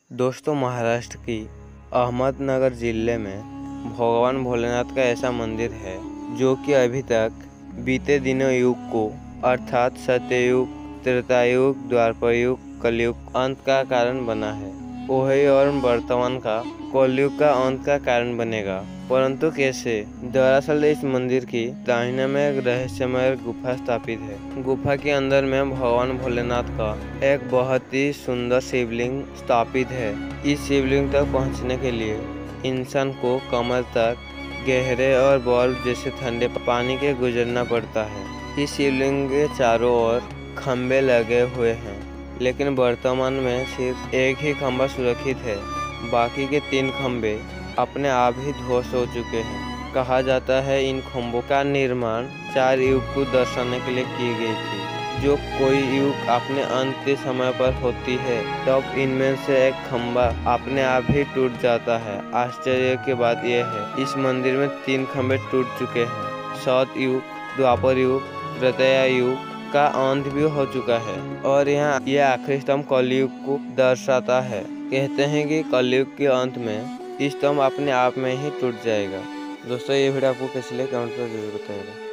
दोस्तों, महाराष्ट्र की अहमदनगर जिले में भगवान भोलेनाथ का ऐसा मंदिर है जो कि अभी तक बीते दिनों युग को अर्थात सत्ययुग, त्रेतायुग, द्वापर युग, कलयुग अंत का कारण बना है। वही और वर्तमान का कलयुग का अंत का कारण बनेगा, परंतु कैसे? दरअसल इस मंदिर की दाहिने में एक रहस्यमय गुफा स्थापित है। गुफा के अंदर में भगवान भोलेनाथ का एक बहुत ही सुंदर शिवलिंग स्थापित है। इस शिवलिंग तक पहुंचने के लिए इंसान को कमर तक गहरे और बर्फ जैसे ठंडे पानी के गुजरना पड़ता है। इस शिवलिंग के चारों ओर खंभे लगे हुए हैं, लेकिन वर्तमान में सिर्फ एक ही खंभा सुरक्षित है। बाकी के 3 खंभे अपने आप ही ध्वस्त हो चुके हैं। कहा जाता है इन खंभों का निर्माण 4 युग को दर्शाने के लिए की गई थी। जो कोई युग अपने अंत के समय पर होती है, तब इनमें से एक खंभा अपने आप ही टूट जाता है। आश्चर्य की बात यह है, इस मंदिर में 3 खंभे टूट चुके हैं। सतयुग, द्वापर युग, त्रेता युग का अंत भी हो चुका है और यहाँ यह आखिरी स्तंभ कलयुग को दर्शाता है। कहते हैं कि कलयुग के अंत में स्तंभ अपने आप में ही टूट जाएगा। दोस्तों, ये वीडियो आपको कैसी लगी कमेंट में जरूर बताइएगा।